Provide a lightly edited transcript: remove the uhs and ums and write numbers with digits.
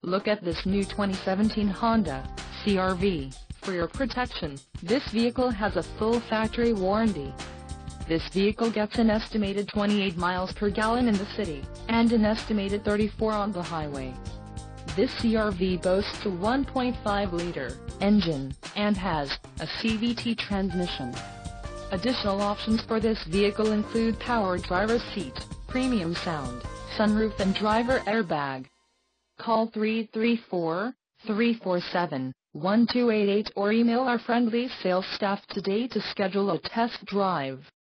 Look at this new 2017 Honda CR-V. For your protection, this vehicle has a full factory warranty. This vehicle gets an estimated 28 miles per gallon in the city, and an estimated 34 on the highway. This CR-V boasts a 1.5-liter engine, and has a CVT transmission. Additional options for this vehicle include power driver's seat, premium sound, sunroof and driver airbag. Call 334-347-1288 or email our friendly sales staff today to schedule a test drive.